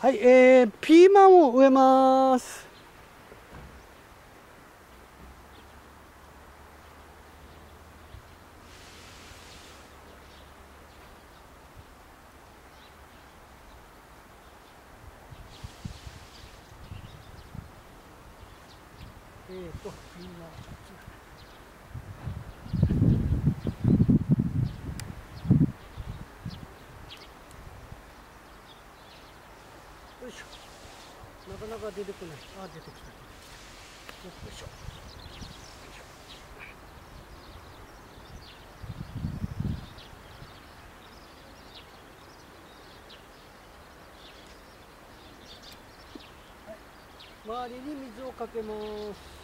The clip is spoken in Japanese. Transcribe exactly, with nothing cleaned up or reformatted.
はい、えー、ピーマンを植えます。えーと、ピーマン。よいしょ。なかなか出てこない。あ、出てきた。よいしょ。周りに水をかけます。